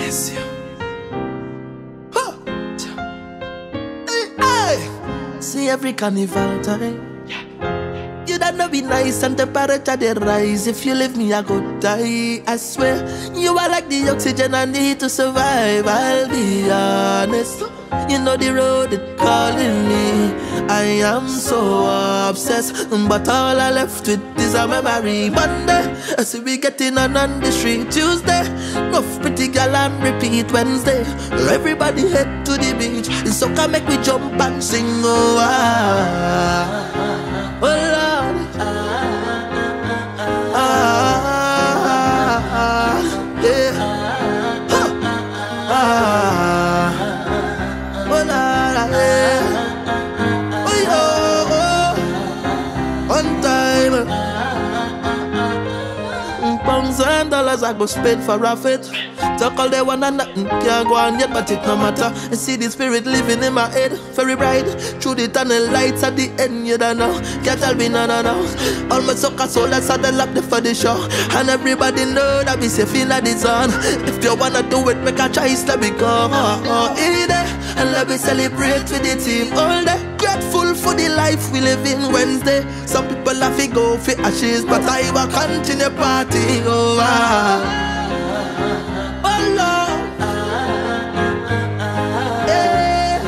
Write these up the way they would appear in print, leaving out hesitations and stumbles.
bless you. Huh. Hey. See every carnival time. You don't know be nice and temperature they rise. If you leave me, I go die. I swear, you are like the oxygen I need to survive. I'll be honest. You know the road is calling me. I am so obsessed, but all I left with is a memory. Monday, I see we getting on the street. Tuesday, enough pretty girl and repeat. Wednesday, everybody head to the beach. In Soca make we jump and sing. Oh, oh Lord, yeah. Oh Lord, yeah. Oh yo, one time. Pounds and dollars I go spend for a fit. Talk all day one and nothing can't go on yet, but it no matter. I see the spirit living in my head, very bright. Through the tunnel lights at the end, you don't know. Can't tell me no. All my Soca soldiers are the lap for the show, and everybody know that we safe in the zone. If you wanna do it, make a choice, let me go. And let me celebrate with the team all day. Grateful for the life we live in Wednesday. Some people have to go for ashes, but I will continue partying over. Oh Lord, yeah.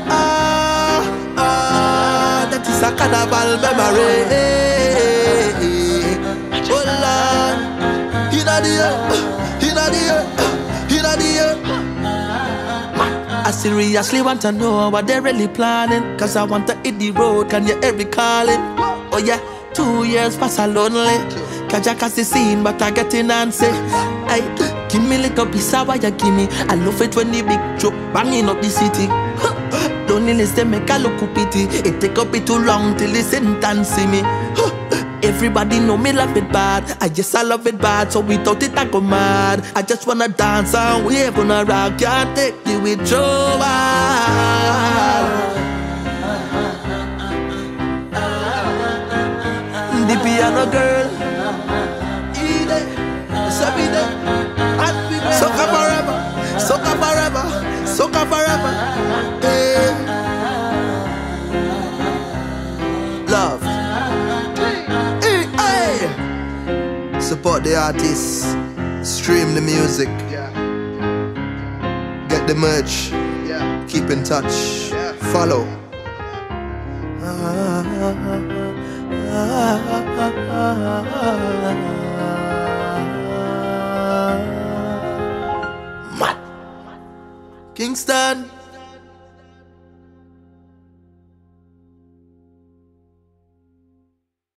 That is a carnival memory. Oh Lord, inna the air. I seriously want to know what they're really planning, cause I want to hit the road, can you hear me calling? Oh yeah, 2 years pass a lonely. Cause I can't see scene, but I get in and say, hey, give me little piece of what you give me. I love it when the big truck banging up the city. Loneliness they make a look pity. It take up it too long till the sentence see me. Everybody know me love it bad. I love it bad, so without it I go mad. I just wanna dance and wave on a rock. Can't take the withdrawal. The piano girl, Soca forever, Soca forever, Soca forever. Hey. Love. Support the artists, stream the music, get the merch, keep in touch, follow. Kingston.